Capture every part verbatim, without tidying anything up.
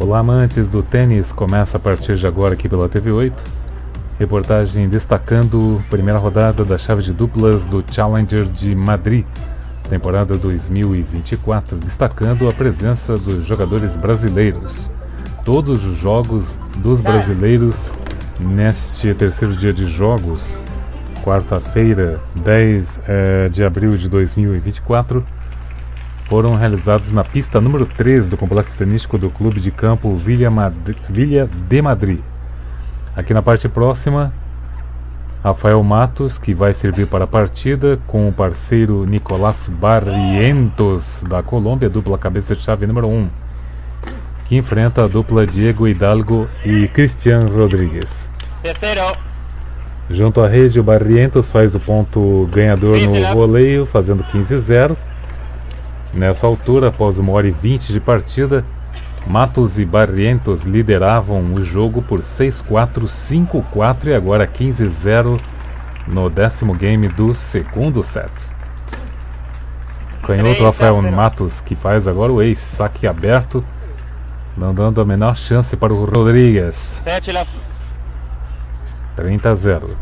Olá, amantes do tênis, começa a partir de agora aqui pela T V oito. Reportagem destacando a primeira rodada da chave de duplas do Challenger de Madrid, temporada dois mil e vinte e quatro, destacando a presença dos jogadores brasileiros. Todos os jogos dos brasileiros neste terceiro dia de jogos, quarta-feira, dez eh, de abril de dois mil e vinte e quatro, foram realizados na pista número três do complexo tenístico do Clube de Campo Villa, Madri- Villa de Madrid. Aqui na parte próxima, Rafael Matos, que vai servir para a partida, com o parceiro Nicolás Barrientos, da Colômbia, dupla cabeça-chave número um, que enfrenta a dupla Diego Hidalgo e Cristian Rodrigues. Terceiro. Junto à rede, o Barrientos faz o ponto ganhador no voleio, fazendo quinze a zero. Nessa altura, após uma hora e vinte de partida, Matos e Barrientos lideravam o jogo por seis a quatro, cinco a quatro e agora quinze a zero no décimo game do segundo set. Canhoto Rafael Matos, que faz agora o ace, saque aberto, não dando a menor chance para o Rodrigues. trinta a zero.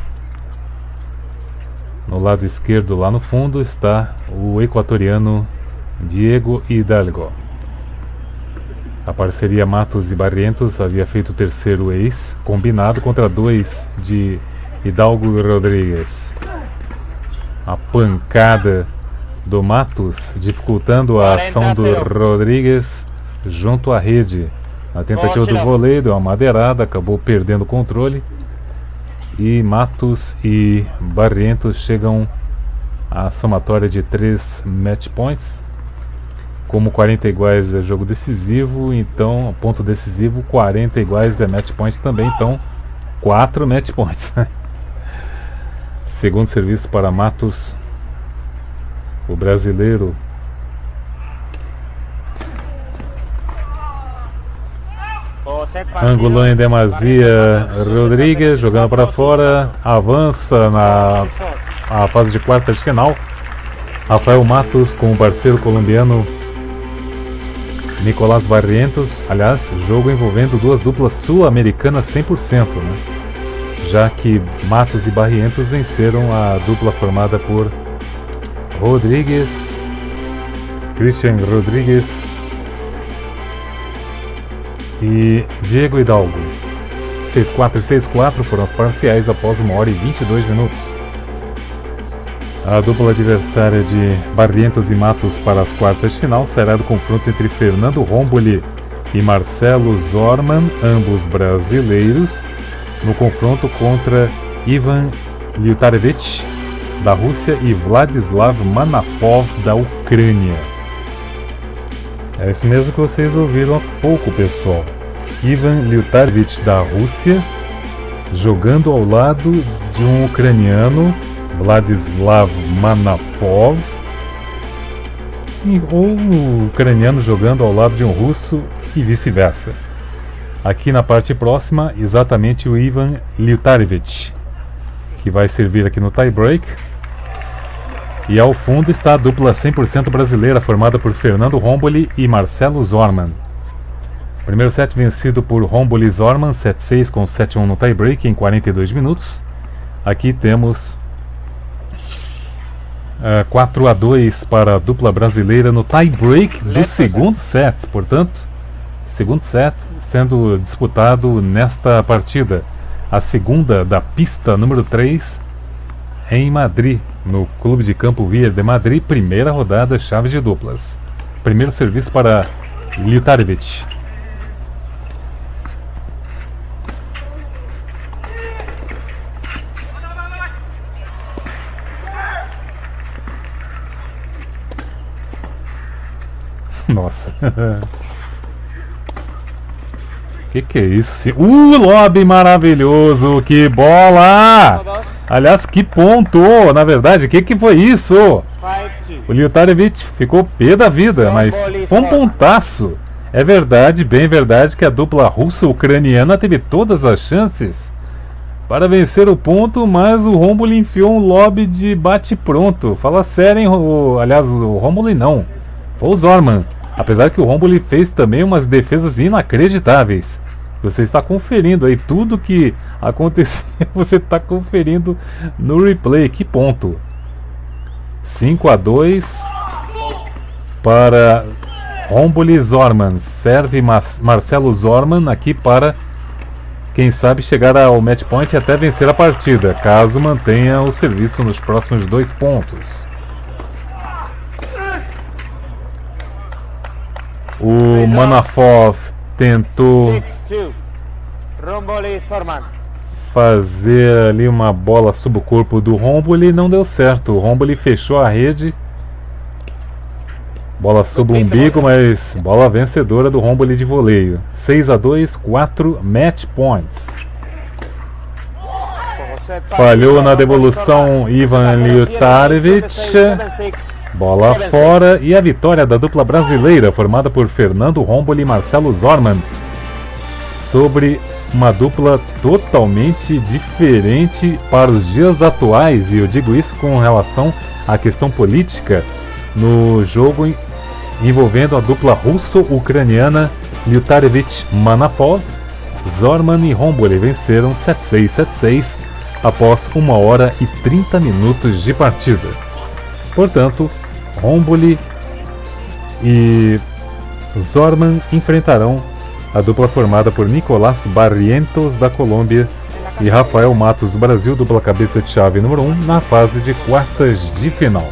No lado esquerdo, lá no fundo, está o equatoriano Diego Hidalgo. A parceria Matos e Barrientos havia feito o terceiro ace, combinado contra dois de Hidalgo e Rodrigues. A pancada do Matos, dificultando a ação do Rodrigues junto à rede. Na tentativa do voleio, deu uma madeirada, acabou perdendo o controle. E Matos e Barrientos chegam à somatória de três match points. Como quarenta iguais é jogo decisivo, então ponto decisivo, quarenta iguais é match point também, então quatro match points. Segundo serviço para Matos, o brasileiro. Angulou em demasia Rodrigues, jogando para fora, avança na a fase de quartas de final. Rafael Matos com o parceiro colombiano Nicolás Barrientos, aliás, jogo envolvendo duas duplas sul-americanas cem por cento, né? Já que Matos e Barrientos venceram a dupla formada por Rodrigues, Cristian Rodrigues e Diego Hidalgo. seis a quatro e seis a quatro foram as parciais após uma hora e vinte e dois minutos. A dupla adversária de Barrientos e Matos para as quartas de final será do confronto entre Fernando Romboli e Marcelo Zorman, ambos brasileiros, no confronto contra Ivan Liutarevich, da Rússia, e Vladislav Manafov, da Ucrânia. É isso mesmo que vocês ouviram há pouco, pessoal. Ivan Liutarevich, da Rússia, jogando ao lado de um ucraniano, Vladislav Manafov, e, ou o ucraniano jogando ao lado de um russo e vice-versa. Aqui na parte próxima, exatamente o Ivan Liutarevich, que vai servir aqui no tie-break. E ao fundo está a dupla cem por cento brasileira, formada por Fernando Romboli e Marcelo Zorman. Primeiro set vencido por Romboli e Zorman, sete a seis com sete a um no tie-break em quarenta e dois minutos. Aqui temos Uh, quatro a dois para a dupla brasileira no tie-break do segundo set. Portanto, segundo set sendo disputado nesta partida, a segunda da pista número três em Madrid, no Clube de Campo Villa de Madrid. Primeira rodada, chave de duplas. Primeiro serviço para Liutarevich. Nossa. Que que é isso? Uh, lobby maravilhoso! Que bola! Aliás, que ponto! Na verdade, que que foi isso? O Liutarevich ficou pé da vida, mas foi um pontaço. É verdade, bem verdade, que a dupla russo-ucraniana teve todas as chances para vencer o ponto, mas o Romboli enfiou um lobby de bate-pronto. Fala sério, hein? O, aliás, o Romboli não. Foi o Zorman. Apesar que o Romboli fez também umas defesas inacreditáveis. Você está conferindo aí tudo que aconteceu, você está conferindo no replay. Que ponto! cinco a dois para Romboli Zorman. Serve Mar Marcelo Zorman aqui para, quem sabe, chegar ao match point e até vencer a partida, caso mantenha o serviço nos próximos dois pontos. O Manafov tentou fazer ali uma bola sob o corpo do Romboli e não deu certo. O Romboli fechou a rede. Bola sob o umbigo, mas bola vencedora do Romboli de voleio. seis a dois, quatro match points. Falhou na devolução Ivan Liutarevich. Bola fora e a vitória da dupla brasileira formada por Fernando Romboli e Marcelo Zorman sobre uma dupla totalmente diferente para os dias atuais, e eu digo isso com relação à questão política no jogo envolvendo a dupla russo-ucraniana Liutarevich Manafov. Zorman e Romboli venceram sete a seis, sete a seis após uma hora e trinta minutos de partida. Portanto, Romboli e Zorman enfrentarão a dupla formada por Nicolás Barrientos da Colômbia e Rafael Matos do Brasil, dupla cabeça de chave número um, na fase de quartas de final.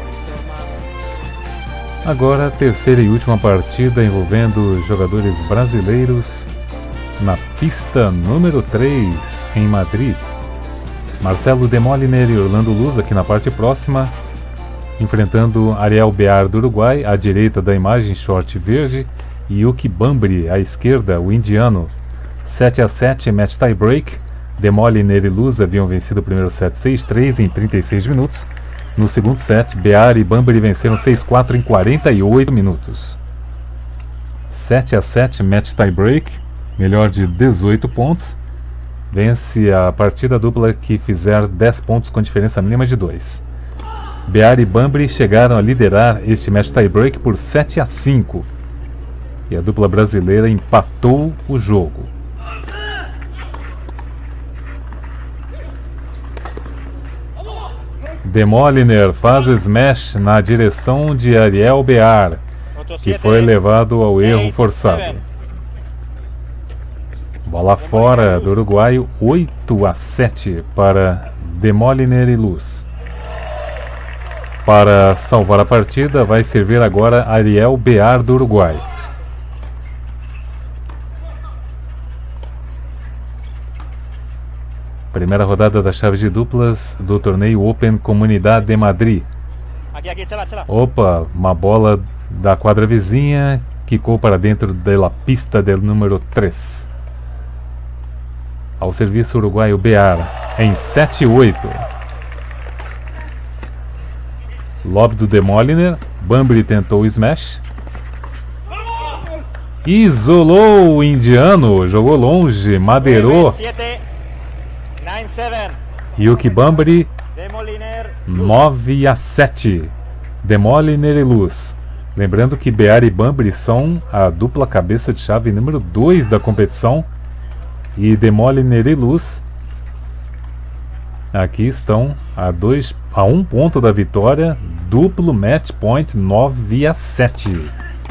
Agora, a terceira e última partida envolvendo jogadores brasileiros na pista número três em Madrid. Marcelo Demoliner e Orlando Luz aqui na parte próxima, enfrentando Ariel Bear do Uruguai, à direita da imagem, short verde, e Yuki Bambri à esquerda, o indiano. sete a sete, match tie break. Demoliner e Luz haviam vencido o primeiro set seis a três em trinta e seis minutos. No segundo set, Bear e Bambri venceram seis a quatro em quarenta e oito minutos. sete a sete, match tie break, melhor de dezoito pontos. Vence a partida dupla que fizer dez pontos com diferença mínima de dois. Bear e Bambri chegaram a liderar este match tie break por sete a cinco. E a dupla brasileira empatou o jogo. Demoliner faz o smash na direção de Ariel Bear, que foi levado ao erro forçado. Bola fora do uruguaio, oito a sete para Demoliner e Luz. Para salvar a partida, vai servir agora Ariel Bear do Uruguai. Primeira rodada da chave de duplas do torneio Open Comunidade de Madrid. Opa, uma bola da quadra vizinha quicou para dentro da pista do número três. Ao serviço uruguaio Bear em sete a oito. Lob do Demoliner. Bambri tentou o smash. Isolou o indiano, jogou longe, madeirou. Yuki Bambri, nove a sete. Demoliner e Luz. Lembrando que Bear e Bambri são a dupla cabeça de chave número dois da competição. E Demoliner e Luz aqui estão a, dois, a um ponto da vitória. Duplo match point, nove a sete.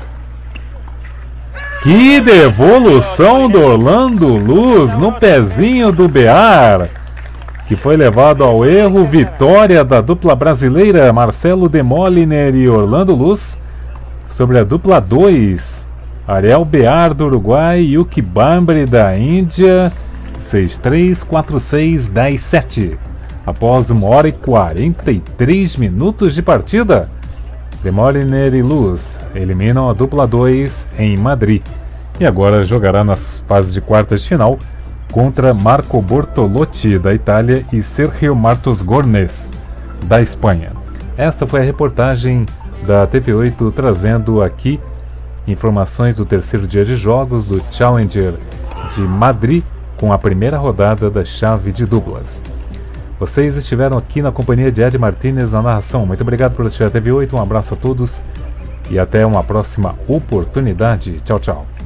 Que devolução do Orlando Luz no pezinho do Bear, que foi levado ao erro. Vitória da dupla brasileira Marcelo Demoliner e Orlando Luz sobre a dupla dois, Ariel Bear do Uruguai e Yuki Bambri da Índia. Seis a três, quatro a seis, dez a sete. Após uma hora e quarenta e três minutos de partida, Demoliner e Luz eliminam a dupla dois em Madrid. E agora jogará nas fases de quartas de final contra Marco Bortolotti da Itália e Sergio Martos Gornes da Espanha. Esta foi a reportagem da T V oito trazendo aqui informações do terceiro dia de jogos do Challenger de Madrid com a primeira rodada da chave de duplas. Vocês estiveram aqui na companhia de Ed Martinez na narração. Muito obrigado por assistir a T V oito, um abraço a todos e até uma próxima oportunidade. Tchau, tchau.